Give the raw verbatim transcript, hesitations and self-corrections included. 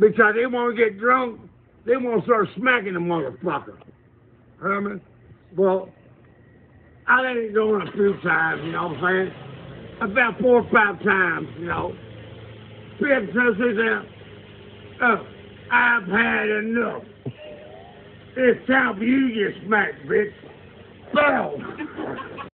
because they want to get drunk. They want to start smacking the motherfucker. Herman. Well, I let it go in a few times, you know what I'm saying? About four or five times, you know. Fifth, so she said, oh, I've had enough. It's time for you to get smacked, bitch. Boom.